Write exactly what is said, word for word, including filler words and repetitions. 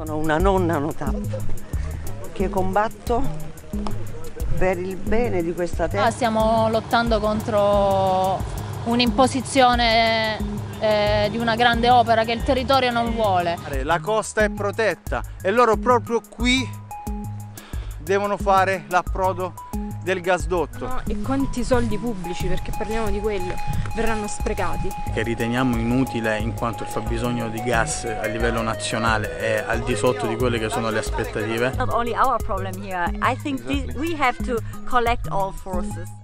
Sono una nonna no T A P che combatto per il bene di questa terra. Stiamo lottando contro un'imposizione eh, di una grande opera che il territorio non vuole. La costa è protetta e loro proprio qui devono fare l'approdo del gasdotto. No, e quanti soldi pubblici, perché parliamo di quello, verranno sprecati? Che riteniamo inutile in quanto il fabbisogno di gas a livello nazionale è al di sotto di quelle che sono le aspettative. Not only our problem here, I think we have to collect all forces.